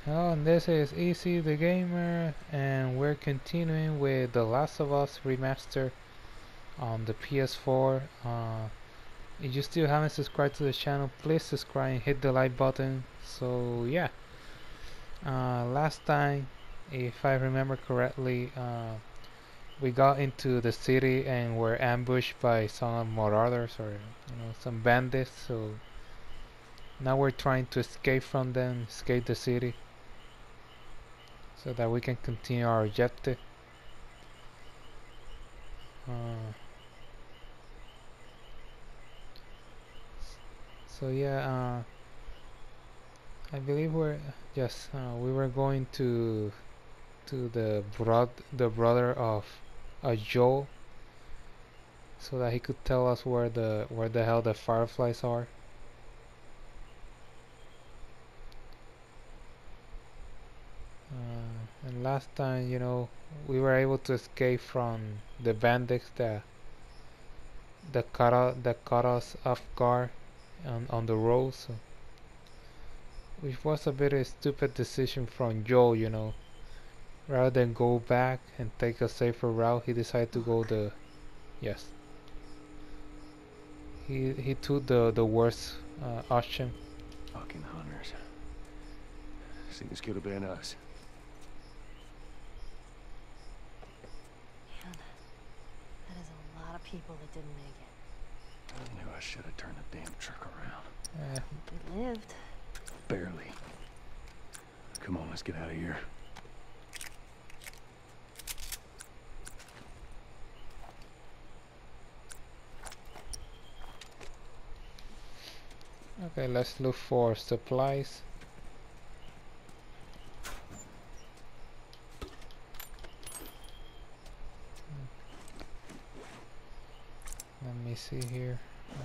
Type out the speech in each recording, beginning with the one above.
Oh, and this is Easy the Gamer, and we're continuing with The Last of Us Remastered on the PS4. If you still haven't subscribed to the channel, please subscribe and hit the like button. So yeah, last time, if I remember correctly, we got into the city and were ambushed by some marauders or some bandits. So now we're trying to escape from them, escape the city, so that we can continue our objective. Uh, so yeah, I believe we were going to the brother of Joel, so that he could tell us where the hell the fireflies are. And last time, we were able to escape from the bandits that caught us off guard on the road. So, which was a bit of a stupid decision from Joel, Rather than go back and take a safer route, he decided to go the yes. He took the worst option. Fucking hunters. See, this could have been us. Man, that is a lot of people that didn't make it. I knew I should have turned the damn truck around. They lived. Barely. Come on, let's get out of here. Okay, let's look for supplies. Let me see here.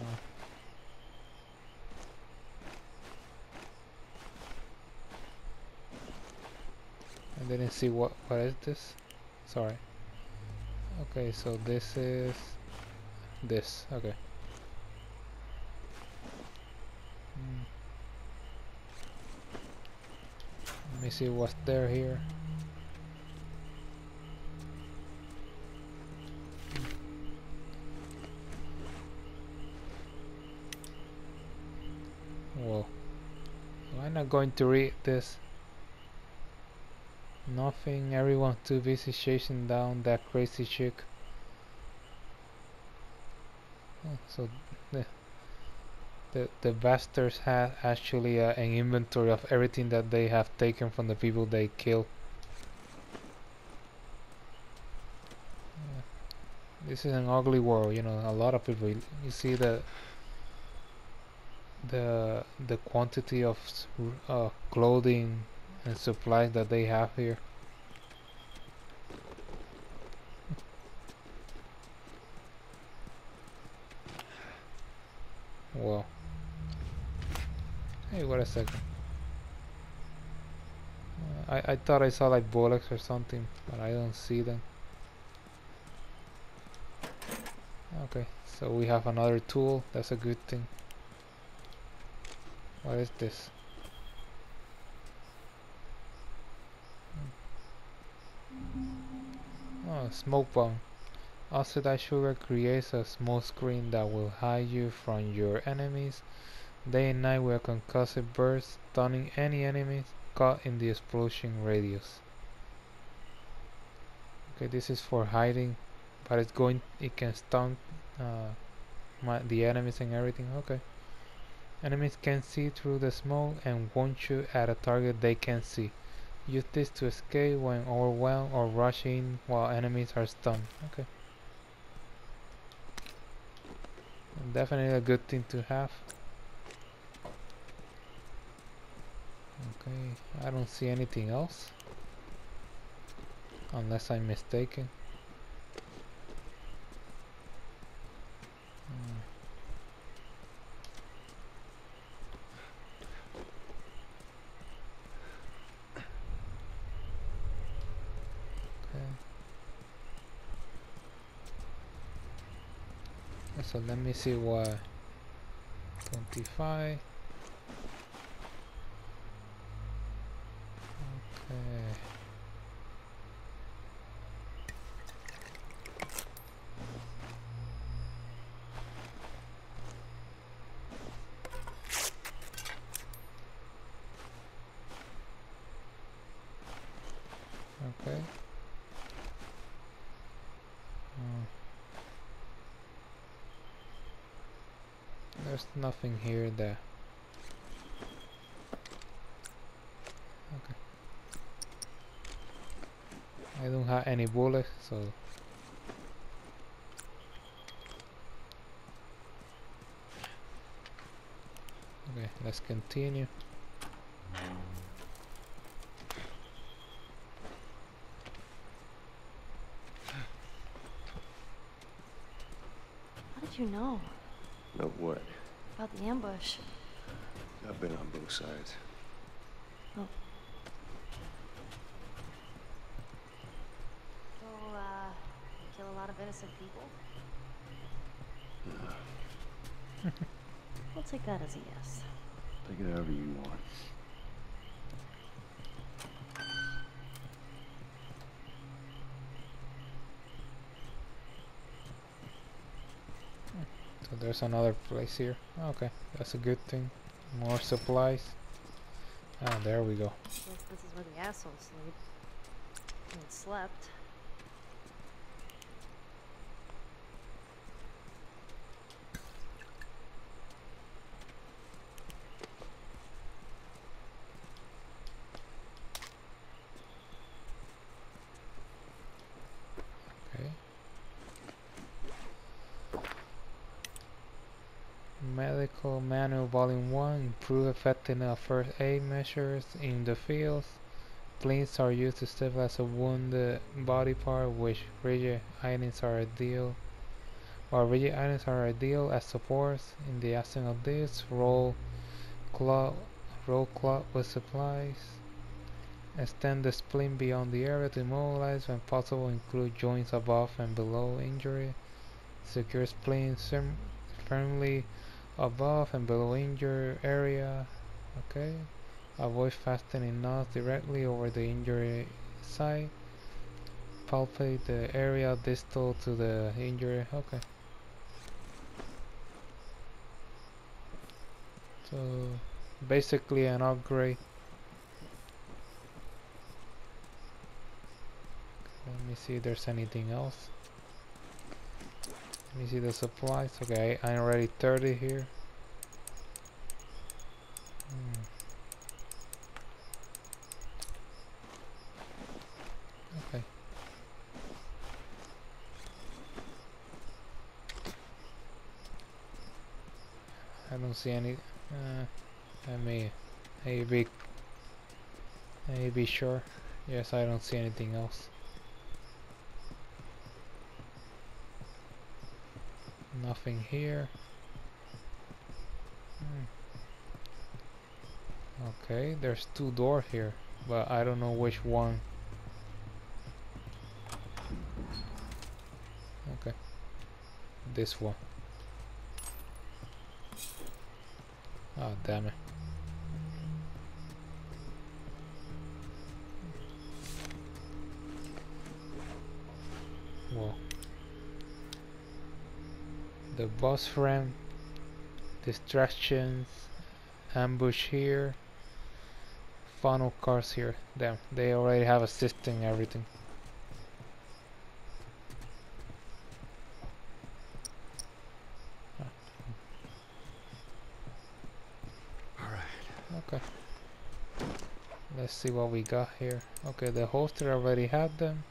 I didn't see what is this? Sorry. Okay, so this is this. Okay. Let me see what's there here. Whoa. I'm not going to read this. Nothing. Everyone's too busy chasing down that crazy chick. Oh, so the bastards had actually an inventory of everything that they have taken from the people they killed. This is an ugly world, a lot of people. You see the quantity of clothing and supplies that they have here. Well, hey, wait a second. I thought I saw like bullets or something, but I don't see them. Okay, so we have another tool. That's a good thing. What is this? Oh, smoke bomb. Oxidized sugar creates a smoke screen that will hide you from your enemies. Day and night with a concussive burst, stunning any enemies caught in the explosion radius. Okay, this is for hiding, but it can stun the enemies and everything. Okay. Enemies can see through the smoke and won't shoot at a target they can see. Use this to escape when overwhelmed or rush in while enemies are stunned. Okay. Definitely a good thing to have. Okay, I don't see anything else. Unless I'm mistaken. So let me see what 25. Okay. There's nothing here that. Okay. I don't have any bullets, so. Okay, let's continue. How did you know Know what? about the ambush? I've been on both sides. Oh. So, kill a lot of innocent people? We'll take that as a yes. Take it however you want. So there's another place here. Okay, that's a good thing. More supplies. Ah, there we go. Guess this is where the assholes sleep. And slept. Okay. Medical Manual Volume 1. Improve effectiveness of first aid measures in the fields. Splints are used to stabilize a wounded body part, which rigid items are ideal. While rigid items are ideal as supports, in the absence of this, roll cloth with supplies. Extend the splint beyond the area to immobilize. When possible, include joints above and below injury. Secure splints firmly above and below injured area. Okay. Avoid fastening knots directly over the injury site. Palpate the area distal to the injury. Okay. So basically an upgrade. Let me see if there's anything else. Let me see the supplies. Okay, I'm already 30 here. Okay. I don't see any. Let me be sure. Yes, I don't see anything else. Nothing here. Okay, there's two doors here, but I don't know which one. Okay, this one. Oh, damn it. Whoa. The boss ramp, distractions, ambush here, funnel cars here. Damn, they already have assisting everything. Alright. Okay. Let's see what we got here. Okay, the holster already had them.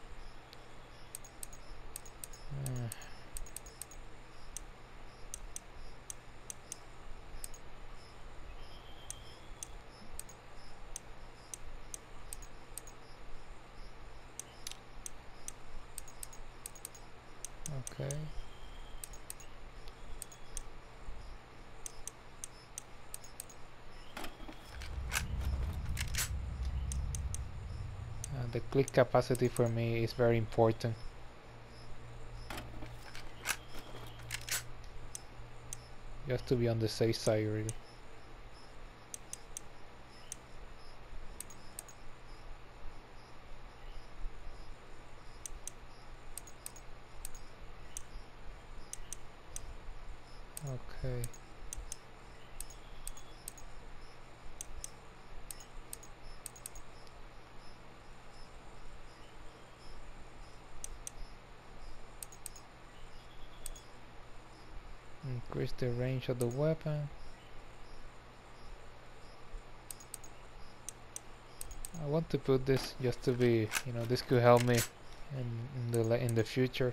Okay. The click capacity for me is very important. You have to be on the safe side, really. Okay. Increase the range of the weapon. I want to put this just to be, you know, this could help me in the future.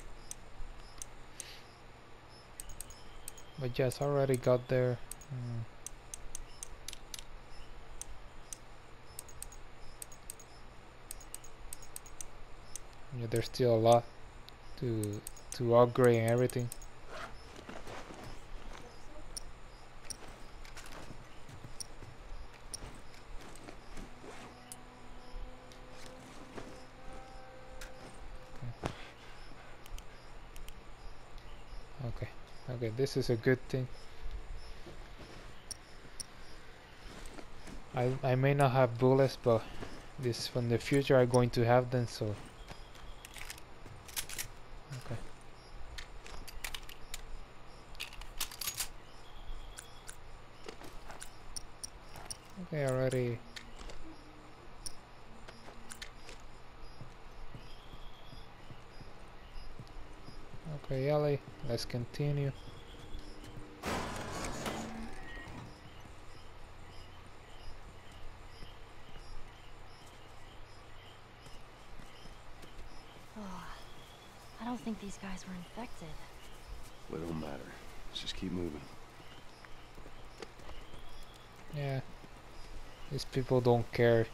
But yes, already got there. Yeah, there's still a lot to upgrade and everything. Okay, okay, this is a good thing. I may not have bullets, but this from the future I'm going to have them, so okay. Okay, already. Okay, Ellie, let's continue. Oh, I don't think these guys were infected. Well, it don't matter. Let's just keep moving. Yeah, these people don't care.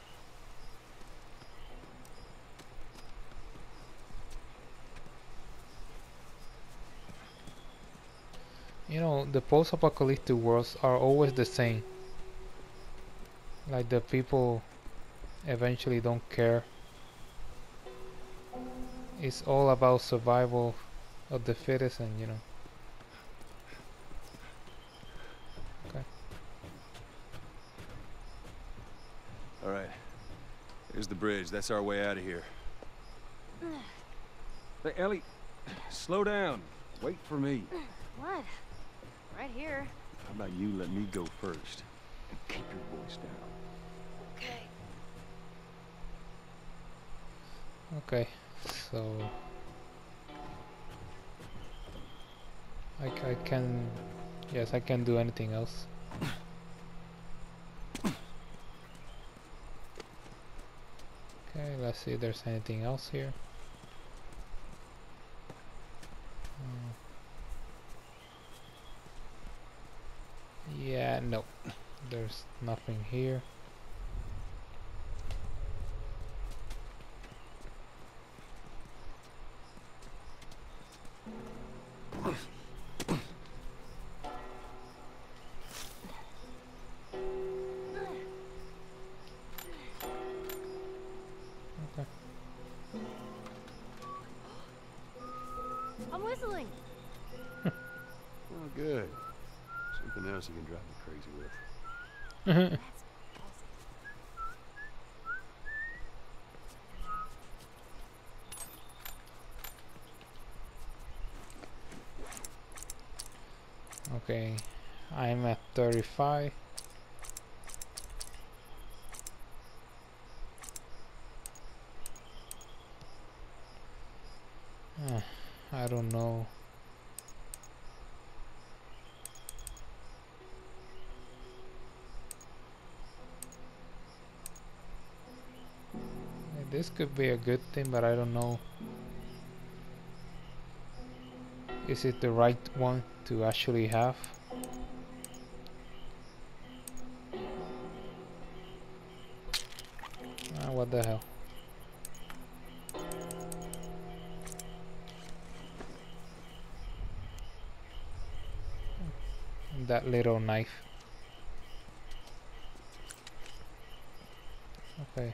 You know, the post-apocalyptic worlds are always the same. Like the people eventually don't care. It's all about survival of the fittest, and you know. Okay. All right. Here's the bridge. That's our way out of here. Hey, Ellie, slow down. Wait for me. What? Right here. How about you let me go first? And keep your voice down. Okay. Okay, so I can, yes, I can do anything else. Okay, let's see if there's anything else here. Yeah, no, there's nothing here. Okay. I'm whistling. Oh, good. Something else you can drive me crazy with. That's Okay, I'm at 35. I don't know. This could be a good thing, but I don't know. Is it the right one to actually have? What the hell? That little knife. Okay.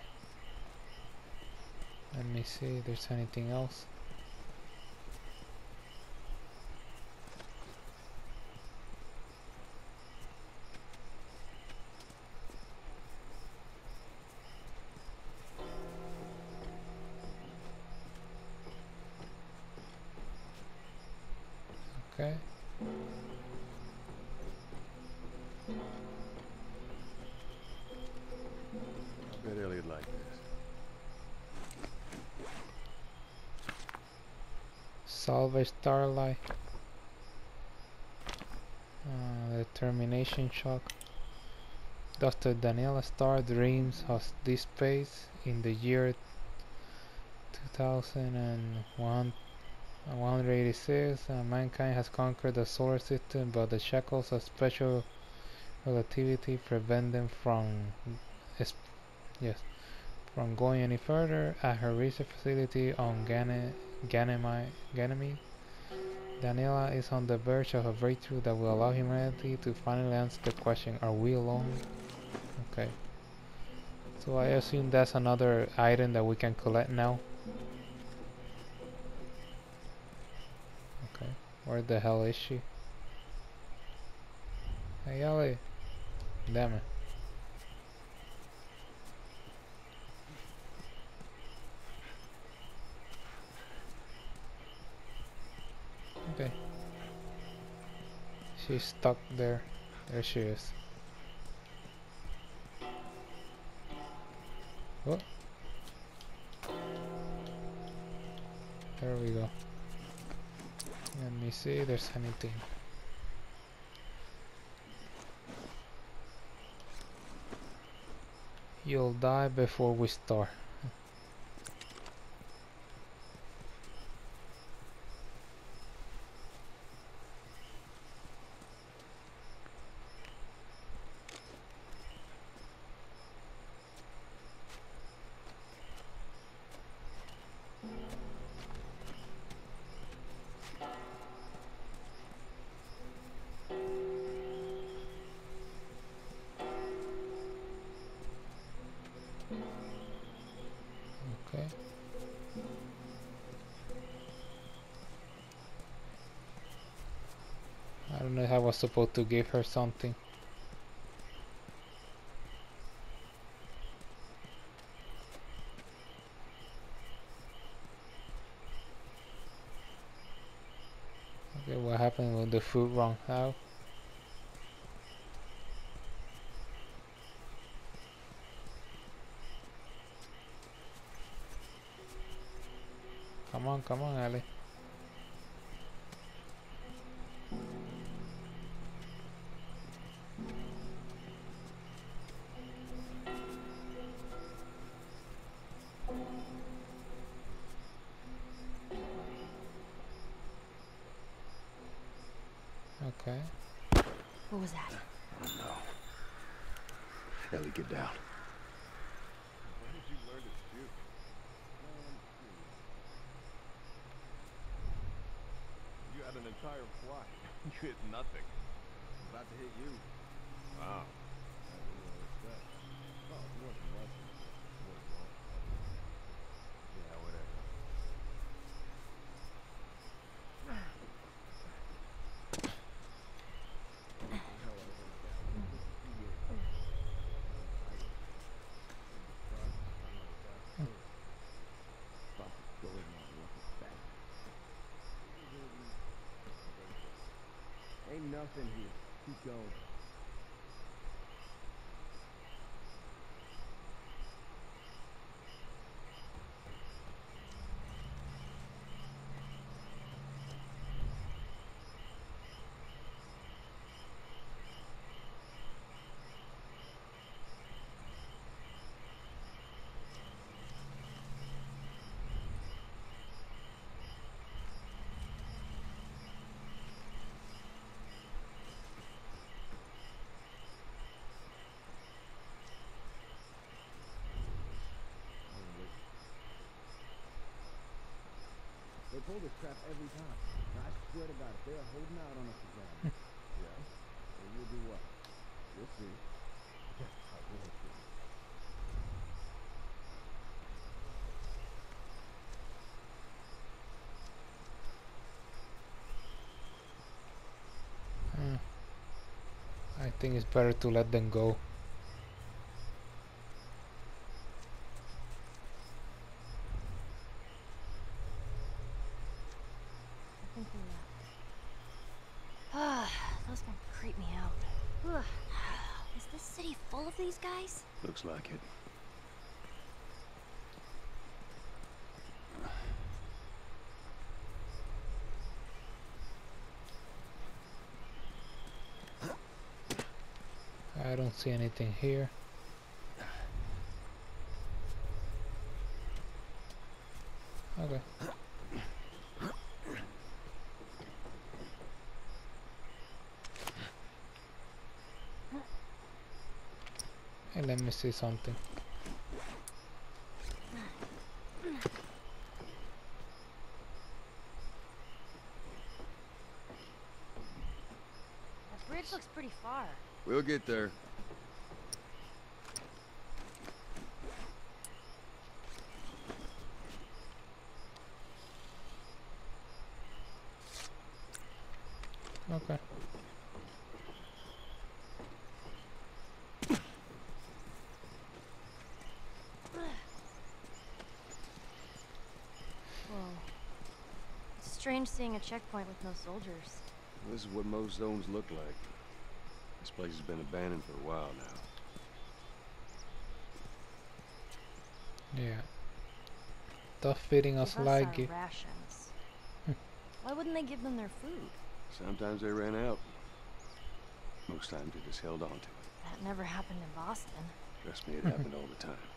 Let me see if there's anything else. Okay. I bet Ellie'd like this. Salvage Starlight. The termination shock. Dr. Daniela Starr dreams of this space in the year 2186. Mankind has conquered the solar system, but the shackles of special relativity prevent them from from going any further. At her research facility on Ganymede, Daniela is on the verge of a breakthrough that will allow humanity to finally answer the question, are we alone? Okay. So I assume that's another item that we can collect now. Okay. Where the hell is she? Hey Ellie. Damn it. Okay. She's stuck there. There she is. Oh. There we go. Let me see if there's anything. You'll die before we start. Okay. I don't know if I was supposed to give her something. Okay, what happened with the food wrong? How? Come on, Ellie. Okay. What was that? Oh no. Ellie, get down. When did you learn to shoot? You had an entire flight. You hit nothing. About to hit you. Wow. I didn't know what's that. Oh, it wasn't watching. Yeah, whatever. Ain't nothing here. Keep going. They pull this crap every time. Now, I swear to God, if they're holding out on us again, yeah, then we'll do what? We'll see. I will see. I think it's better to let them go. I think we left. Ah, those guys creep me out. Ugh. Is this city full of these guys? Looks like it. don't see anything here. Okay. Hey, let me see something. That bridge looks pretty far. We'll get there. Okay. Whoa. It's strange seeing a checkpoint with no soldiers. This is what most zones look like. This place has been abandoned for a while now. Yeah. Tough feeding us Give like our it. rations. Why wouldn't they give them their food? Sometimes they ran out. Most times they just held on to it. That never happened in Boston. Trust me, it happened all the time.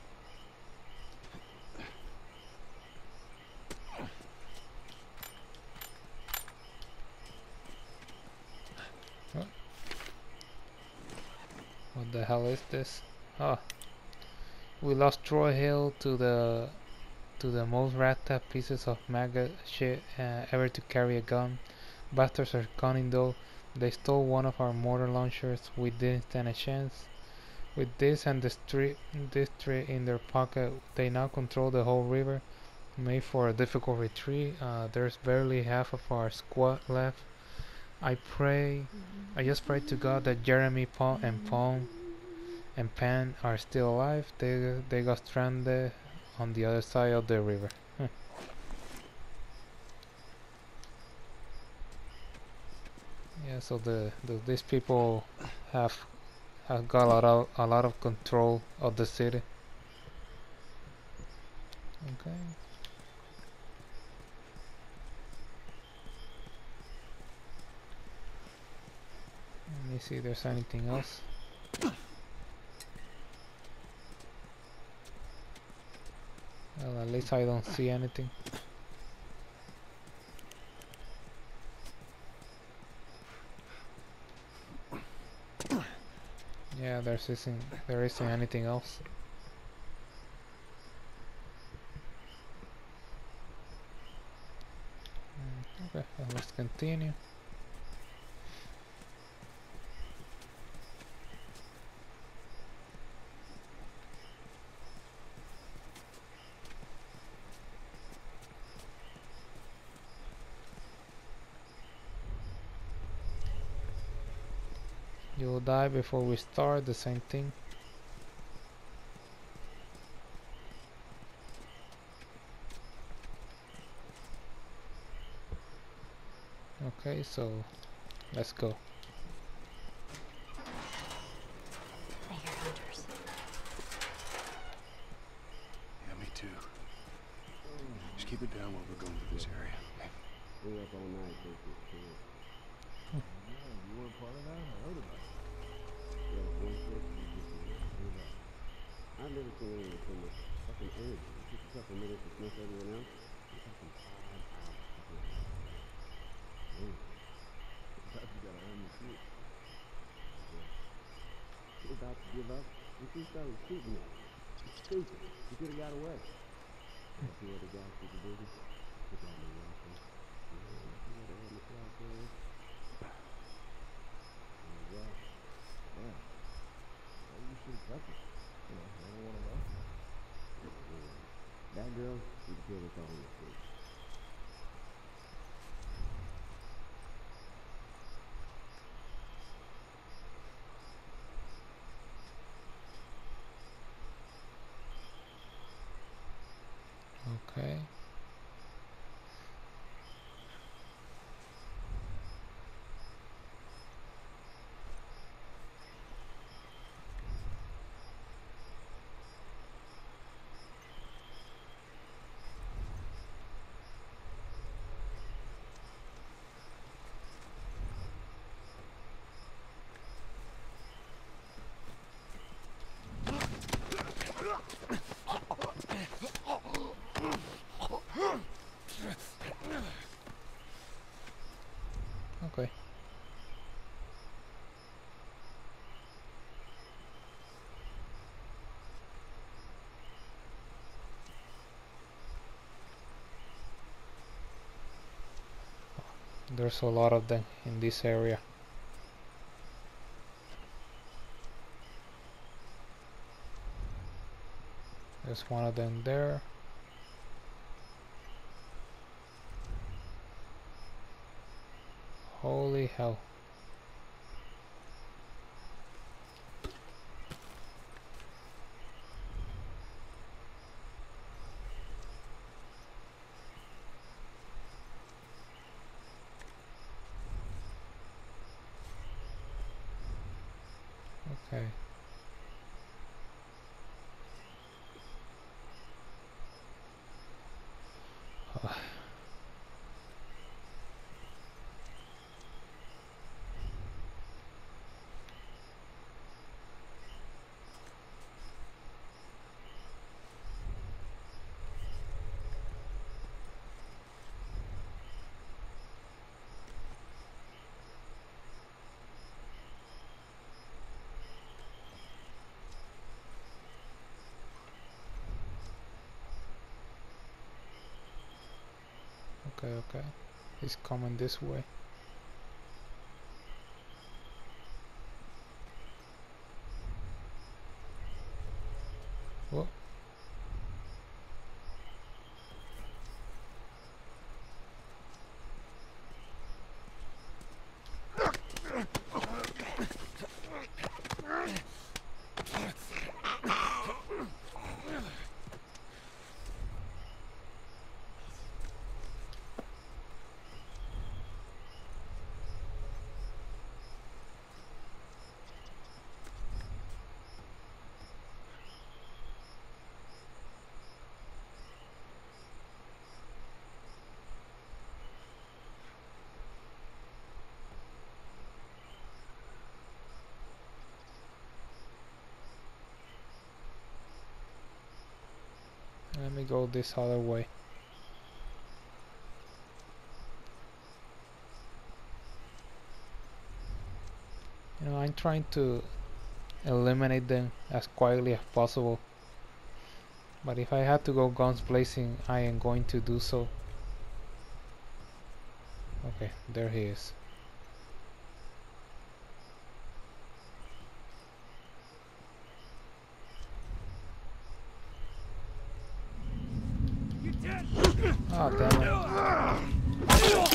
What the hell is this? Oh, we lost Troy Hill to the most ragtag pieces of maggot shit ever to carry a gun. Bastards are cunning though. They stole one of our mortar launchers. We didn't stand a chance. With this and this tree in their pocket, they now control the whole river. Made for a difficult retreat. There's barely half of our squad left. I just pray to God that Jeremy, Paul, and Pan are still alive. They got stranded on the other side of the river. Yeah, so these people have got a lot of control of the city. Okay. Let me see if there's anything else. Well, at least I don't see anything. Yeah, there isn't anything else. Okay, well, let's continue. You'll die before we start, the same thing. Okay, so let's go. I hear hunters. Yeah, me too. Just keep it down while we're going through this area. Stay up all night, take this chance. You weren't part of that? I heard about it. Yeah, one place you just give up. I've never seen anyone so much fucking energy. It takes a couple minutes to sniff everyone else. You're fucking 5 hours to get it. Damn. Sometimes you gotta earn your shit. You're about to give up, and she started shooting at you. It's stupid. You could've got away. A few other guys took the business. Took out my rifle. Yeah, you know, they had me clock there. Yeah. Yeah. Well, you should have kept it. You know, I don't want to know. Yeah. That girl, she killed us all in the street. Okay. there's a lot of them in this area. There's one of them there. Holy hell. Okay. Okay, okay. He's coming this way. Whoa. Let me go this other way. You know, I'm trying to eliminate them as quietly as possible. But if I have to go guns blazing, I am going to do so. Okay, there he is. Oh, damn it.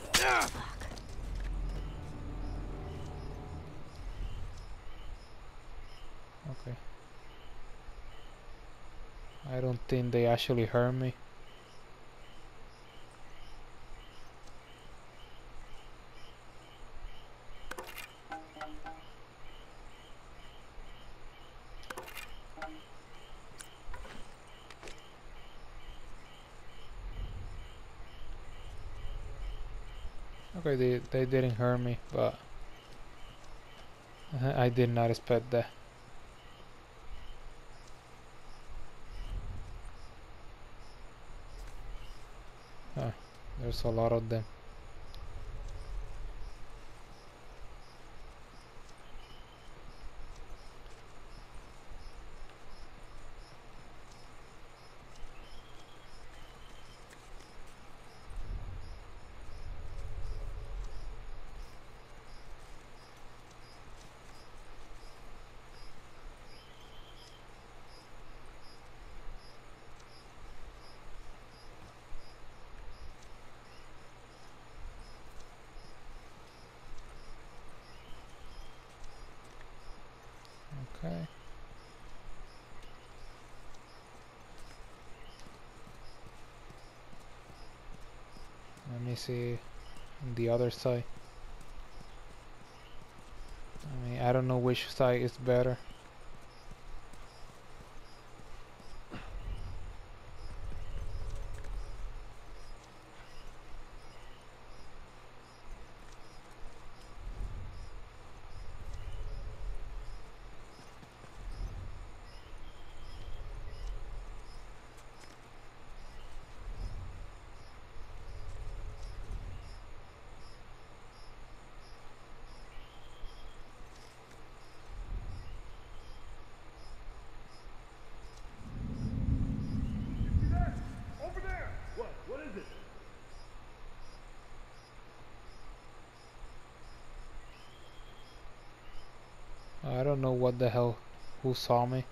Okay. I don't think they actually hurt me. Okay, they didn't hurt me, but I did not expect that. Huh, there's a lot of them. Okay. Let me see on the other side. I mean, I don't know which side is better. know what the hell, who saw me.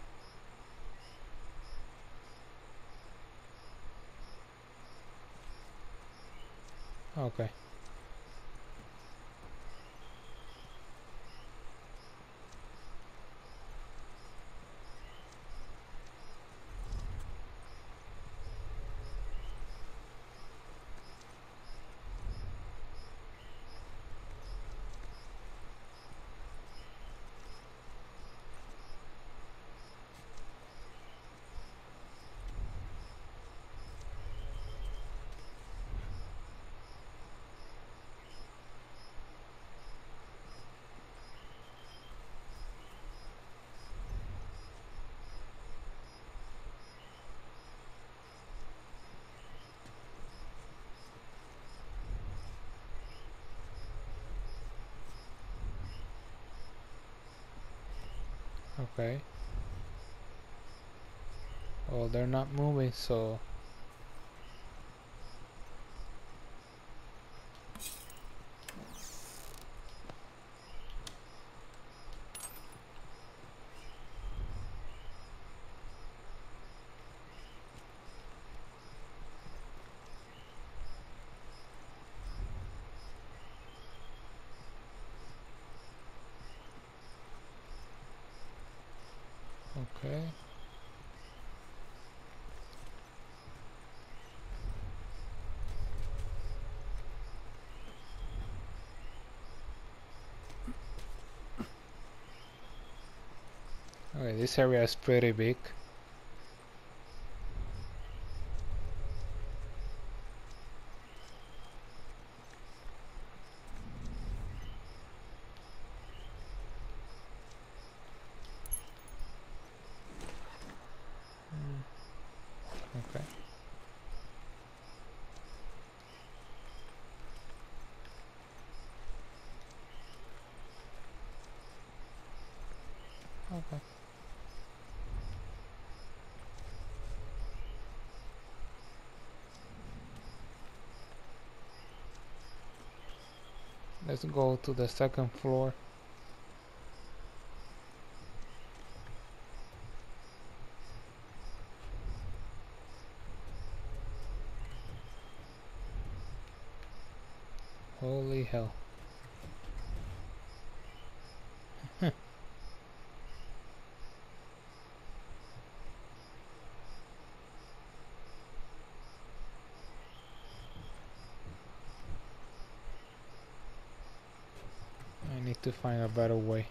Okay. Okay. Well, they're not moving, so... Okay. Okay, this area is pretty big. Okay. Okay. Let's go to the second floor. Holy hell. I need to find a better way.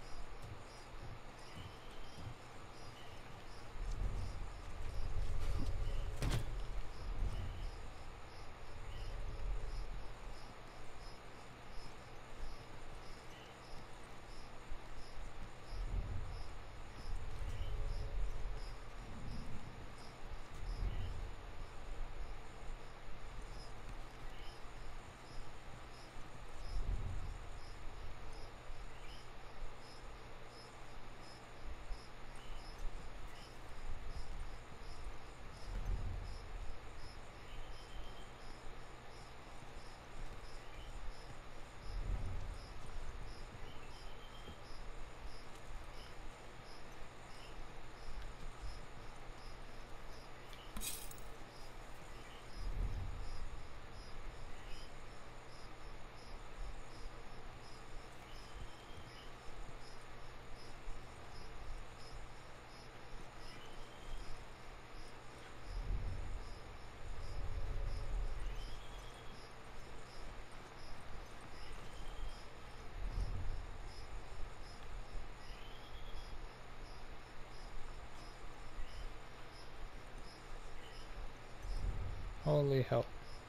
Holy hell.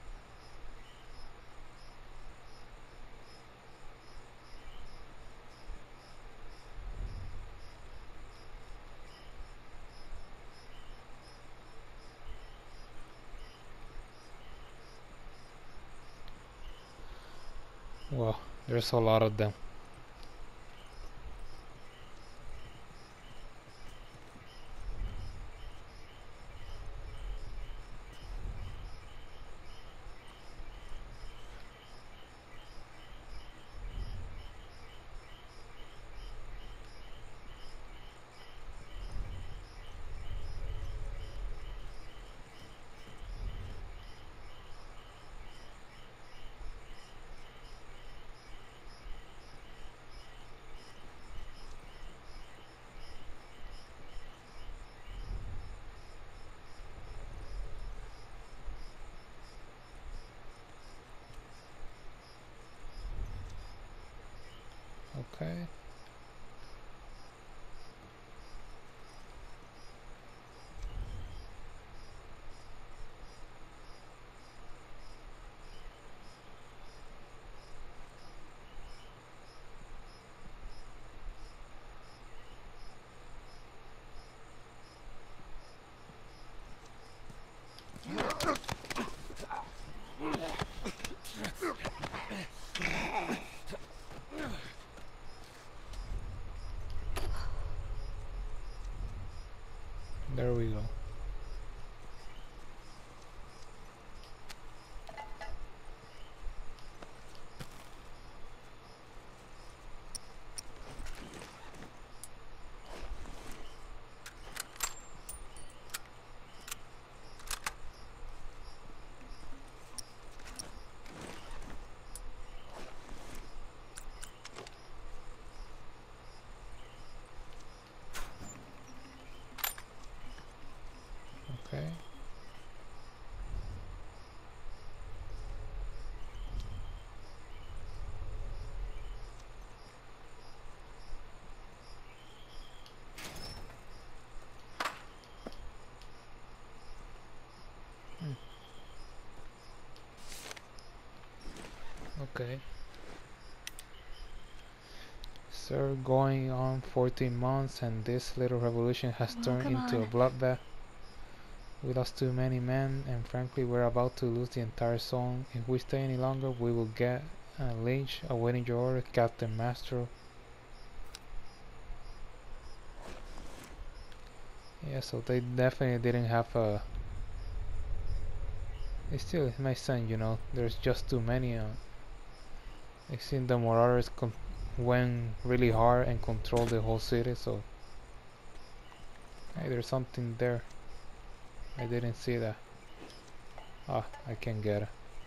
Well, there's a lot of them. Okay. Hmm. Okay. So going on 14 months and this little revolution has Oh, turned come into a on. bloodbath. We lost too many men and frankly we're about to lose the entire zone. If we stay any longer we will get lynched. Awaiting your order, Captain Mastro. Yeah, so they definitely didn't have a... It still makes sense, you know, there's just too many. I seen the Marauders went really hard and controlled the whole city, so... Hey, there's something there. I didn't see that. Ah, I can get it.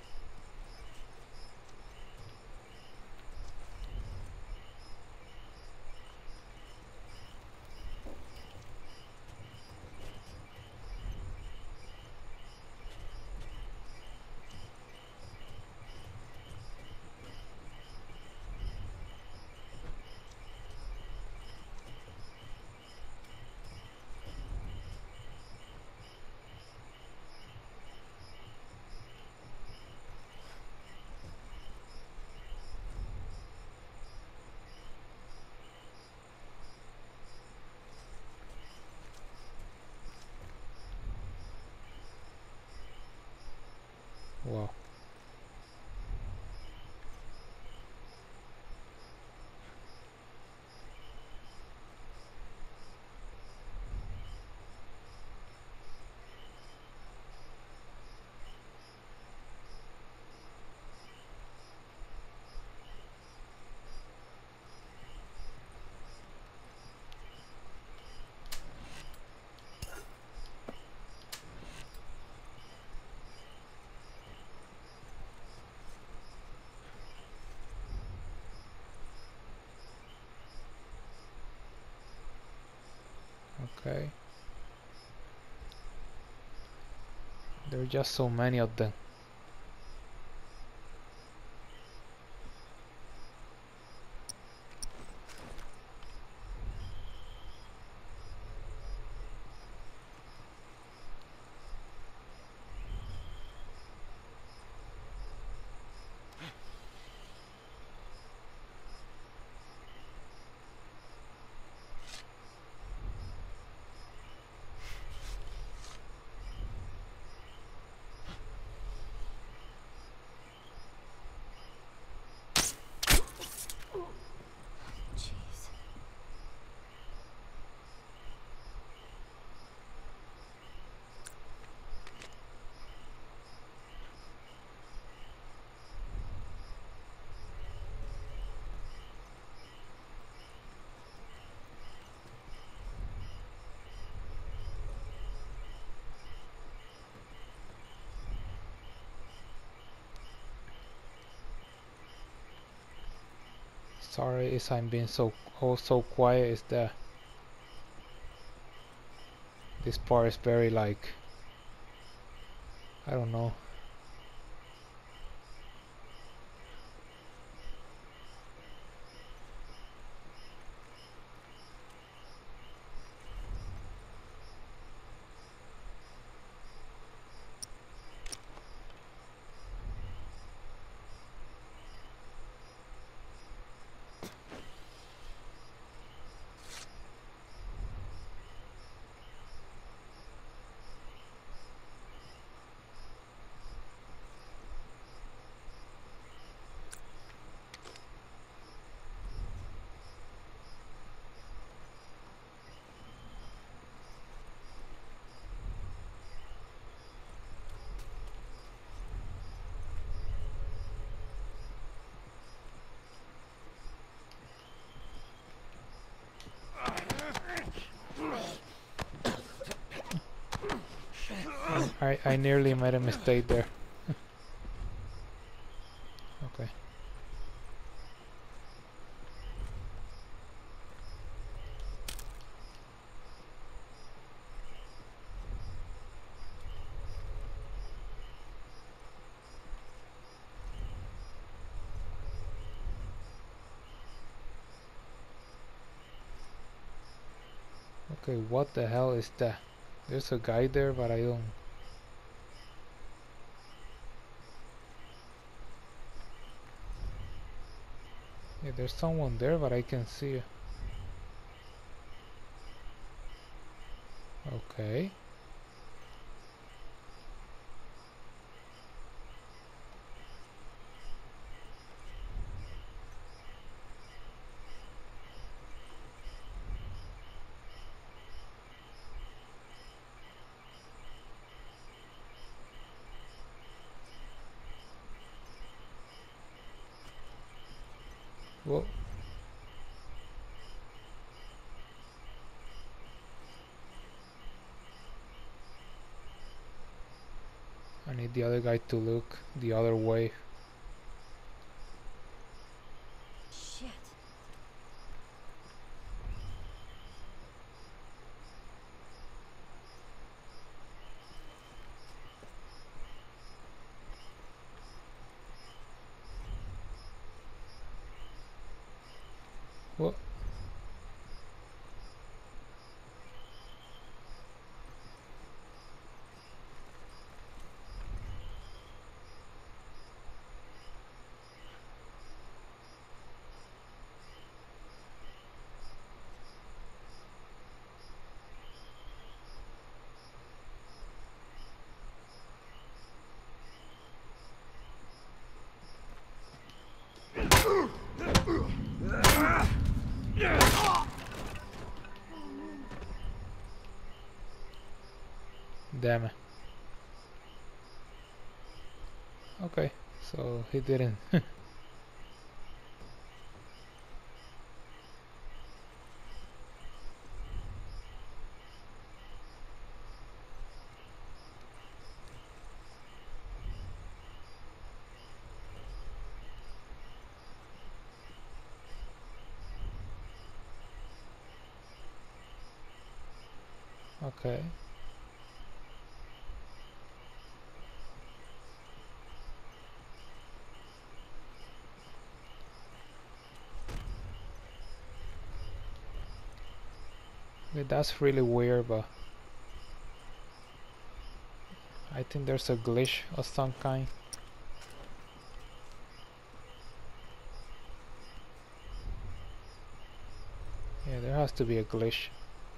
Wow. Okay. There are just so many of them. Jeez. Sorry if I'm being so quiet, is that this part is very like, I don't know. I nearly made a mistake there. Okay. Okay, what the hell is that? There's a guy there, but I don't... Yeah, there's someone there, but I can see it. Okay. Whoa. I need the other guy to look the other way. Shit. What? Damn it. Okay, so he didn't. Okay. Yeah, that's really weird, but I think there's a glitch of some kind. Yeah, there has to be a glitch.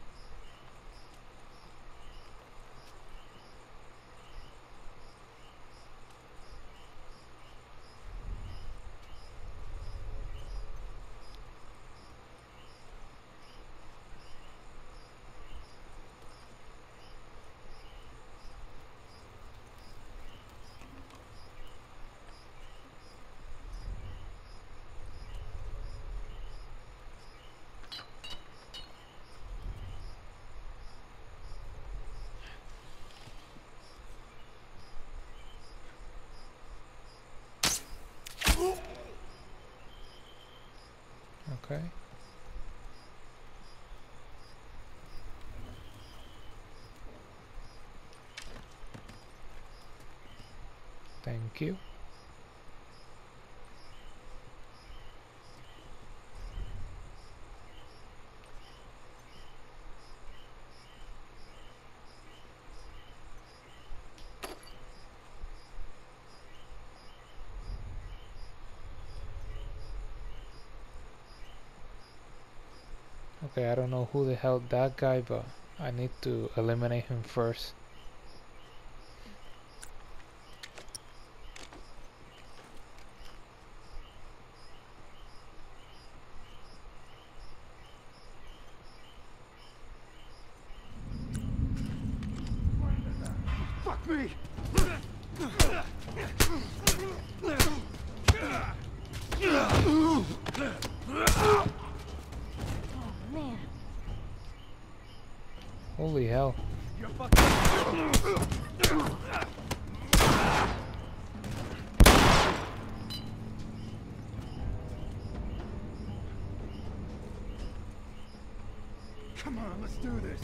Okay. Thank you. Okay, I don't know who the hell that guy, but I need to eliminate him first. Fuck me! Oh, man. Holy hell. You're fucking... Come on, let's do this.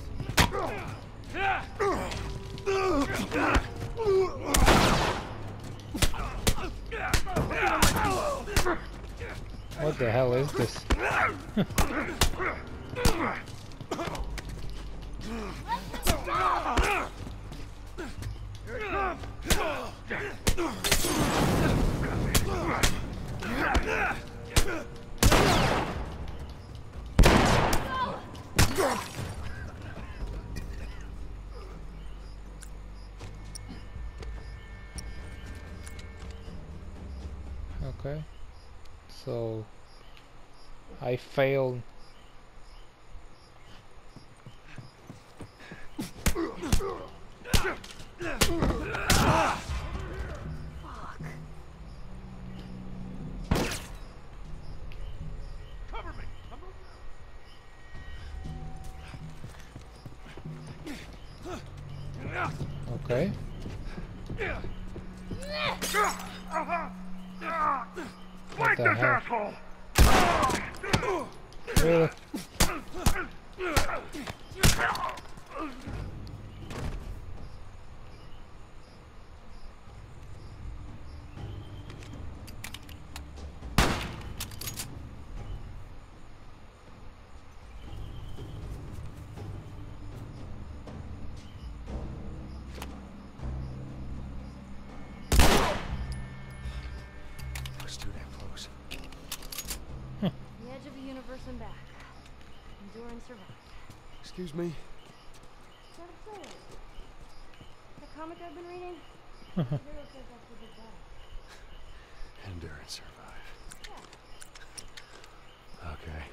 What the hell is this? Okay, so I failed. Okay. What the hell? Really? It's too damn close. The edge of the universe and back. Endure and survive. Excuse me? Sort of thing. The comic I've been reading? The hero says that's the big battle. Endure and survive. Yeah. Okay.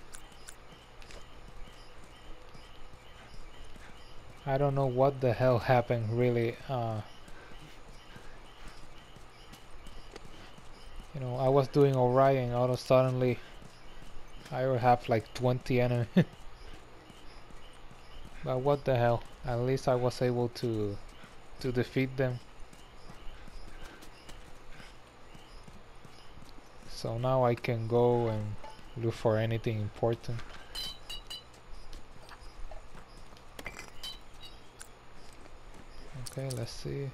I don't know what the hell happened really. You know, I was doing alright and all of a suddenly I will have like 20 enemies. But what the hell? At least I was able to defeat them. So now I can go and look for anything important. Okay, let's see.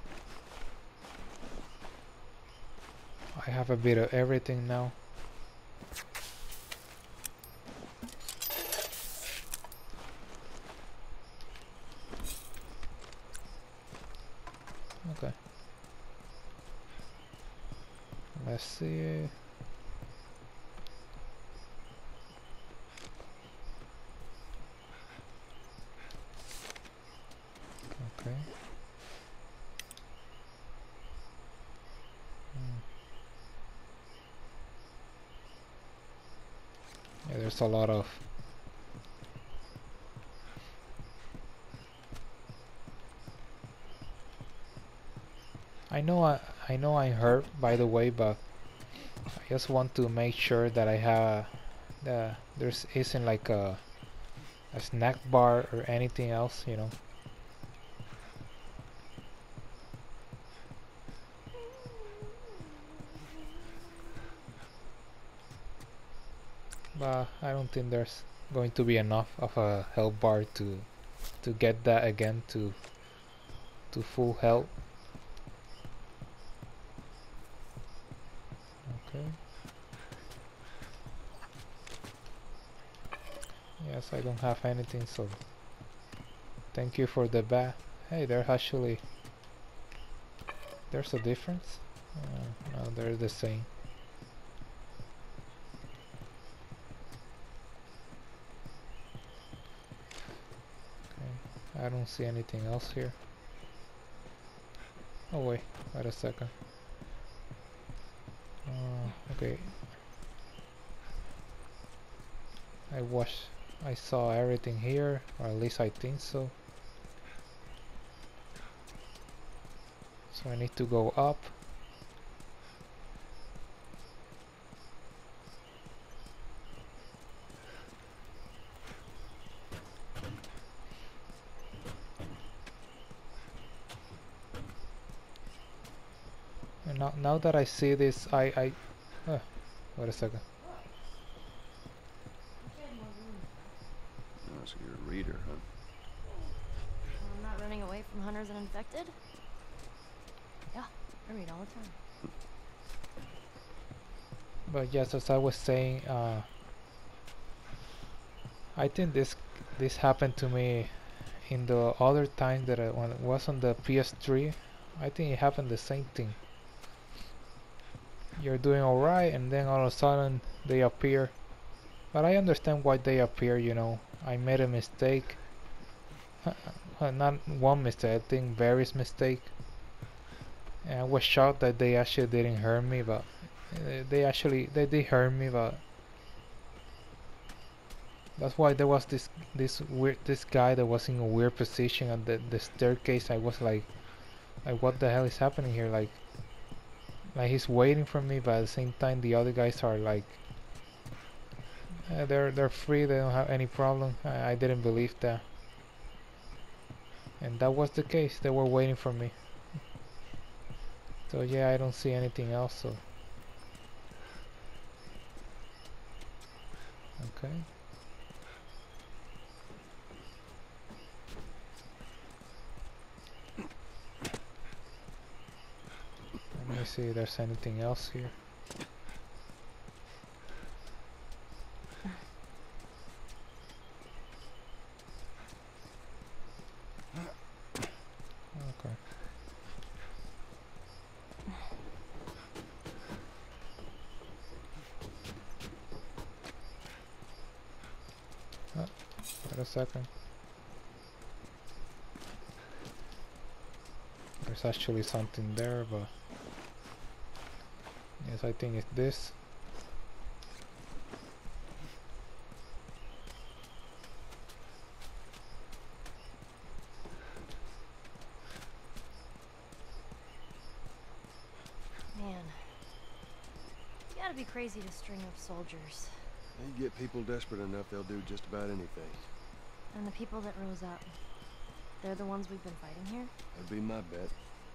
I have a bit of everything now. Okay. Let's see. Okay. Yeah, there's a lot of I know I'm hurt by the way, but I just want to make sure that I have there's isn't like a snack bar or anything else, you know. But I don't think there's going to be enough of a health bar to get that again to full health. Okay. Yes, I don't have anything, so thank you for the bat. Hey, there's a difference. No, they're the same. Okay, I don't see anything else here. Oh wait a second. Okay. I saw everything here, or at least I think so. So I need to go up. And now that I see this, wait a second. Oh, so you're a reader, huh? I'm not running away from hunters and infected. Yeah, I read all the time. But yes, as I was saying, I think this happened to me in the other time that when it was on the PS3, I think it happened the same thing. You're doing alright, and then all of a sudden they appear. But I understand why they appear, you know. I made a mistake. Not one mistake, I think various mistake. And I was shocked that they actually didn't hurt me, but they did hurt me, but that's why there was this guy that was in a weird position at the staircase. I was like what the hell is happening here? Like he's waiting for me, but at the same time the other guys are like they're free. They don't have any problem. I didn't believe that, and that was the case. They were waiting for me. So yeah, I don't see anything else. So okay. Let me see if there's anything else here. Okay. Wait a second. There's actually something there, but yes, I think it's this. Man, you gotta be crazy to string up soldiers. You get people desperate enough, they'll do just about anything. And the people that rose up, they're the ones we've been fighting here? That'd be my bet.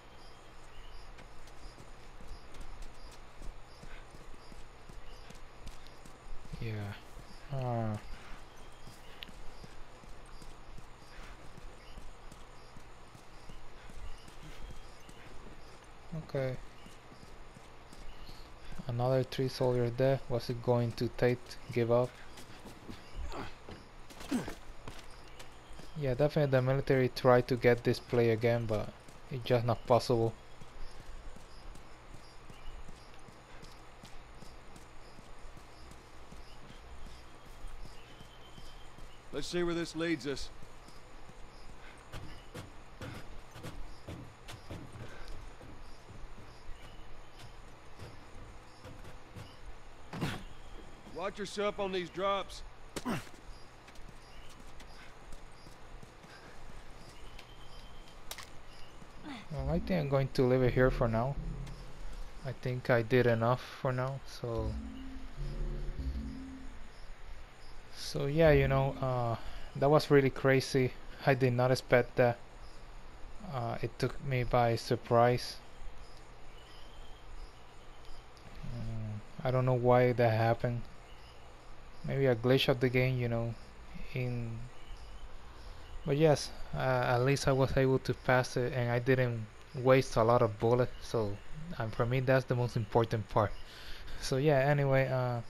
Yeah. Okay. Another 3 soldiers dead. Was it going to give up? Yeah, definitely the military tried to get this play again, but it's just not possible. Let's see where this leads us. Watch yourself on these drops. Well, I think I'm going to leave it here for now. I think I did enough for now, so yeah, you know, that was really crazy. I did not expect that. It took me by surprise. I don't know why that happened. Maybe a glitch of the game, you know. But yes, at least I was able to pass it, and I didn't waste a lot of bullets. So for me, that's the most important part. So yeah, anyway,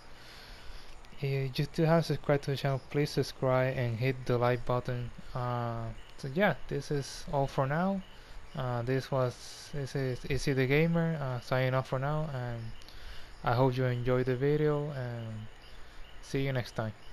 if you still haven't subscribed to the channel, please subscribe and hit the like button. So yeah, this is all for now. This is Easy the Gamer signing off for now, and I hope you enjoyed the video, and see you next time.